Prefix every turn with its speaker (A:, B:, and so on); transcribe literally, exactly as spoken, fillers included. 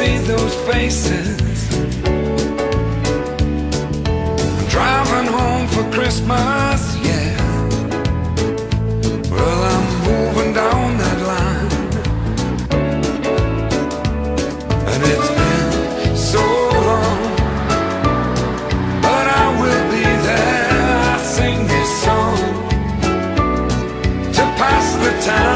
A: see those faces. I'm driving home for Christmas, yeah. Well, I'm moving down that line, and it's been so long, but I will be there. I sing this song to pass the time.